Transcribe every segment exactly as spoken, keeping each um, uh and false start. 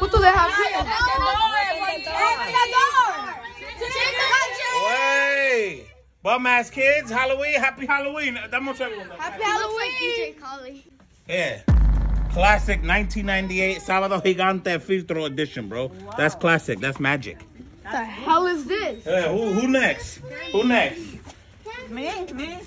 Put to the happy. Wait. Bum ass kids, Halloween, happy Halloween. Dame un segundo. Happy Halloween. Yeah. Classic nineteen ninety-eight Sábado Gigante Filtro edition, bro. Wow. That's classic. That's magic. What the hell is this? Yeah, who, who next? Who next? Me, me.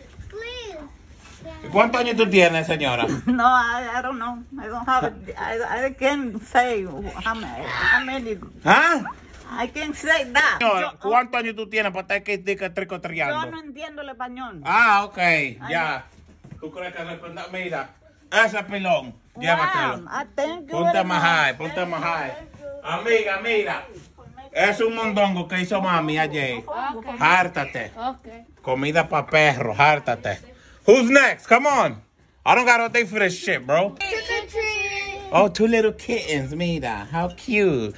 ¿Cuántos años tú tienes, señora? No, I, I don't know. I don't have it. I, I can't say how many. How many. ¿Ah? I can't say that. Señora, ¿cuántos años tú tienes para estar que Yo tricotriando? no entiendo el español. Ah, ok, ya. ¿Tú crees que responda? Mira, ese pilón, llévatelo. Wow, I thank you Ponte very más much. high, ponte más high. Amiga, mira. Es un mondongo que hizo mami ayer. Okay. Hártate. Okay. Comida para perros, hártate. Who's next? Come on. I don't got no day for this shit, bro. Trick or treat. Oh, two little kittens, mira. How cute.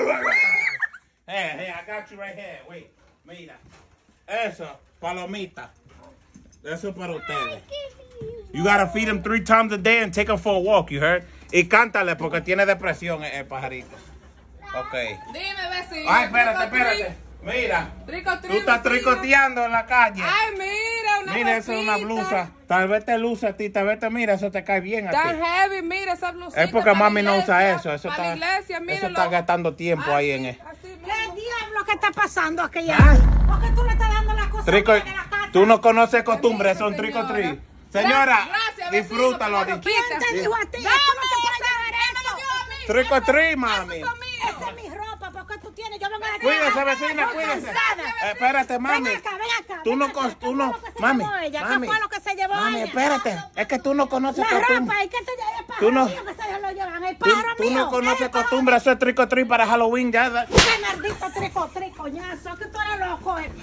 Hey, hey, I got you right here. Wait, mira. Eso, palomita. Eso para ustedes. You gotta feed them three times a day and take them for a walk, you heard? Y cántale porque tiene depresión el, el pajarito. Ok. Dime, vecino. Ay, espérate, espérate. Mira. Tú estás tricoteando en la calle. Ay, mira, una Mira, eso es una blusa. Tal vez te luce a ti, tal vez te mira, eso te cae bien a Tan ti. heavy, mira esa blusita. Es porque para mami la no usa iglesia, eso. Eso para está, la iglesia, eso míralo. está gastando tiempo ahí en él. Así, ¿Qué diablo que está pasando aquí ya? ¿Ah? ¿Por qué tú le estás dando las cosas Trico, de la casa? tú no conoces costumbres, son trico señora. tri. Señora, Gracias, vecino, disfrútalo. por la di- ¿Quién te dijo a ti? Esto no te puede llevar eso. Trico tri, mami. Esa es mi ropa, ¿por qué tú tienes? Yo vengo de Cuídese, vecina, Estoy cuídese. cansada. Eh, espérate, mami. Ven acá, ven acá. Tú ven no, acá. cos- ¿Qué tú fue no, lo que se mami, llevó ella? mami, ¿Qué fue lo que se llevó mami, ella? espérate, es que tú no conoces La costumbres. ropa, ¿y qué te lleva el pájaro Tú no- mío que se lo llevan? El Tú, pájaro tú mío. no conoces El pájaro- costumbres, eso es trico tri para Halloween ya. da- ¡Qué maldito trico, tricoñazo! Que tú eres loco, eh.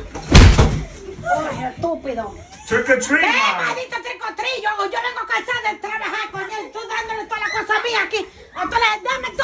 Oye, estúpido. Trick or treat, ¡Eh, mami. maldito tricotrillo! Yo vengo cansada de trabajar con él, tú dándole toda la cosa mía aquí. Entonces, dame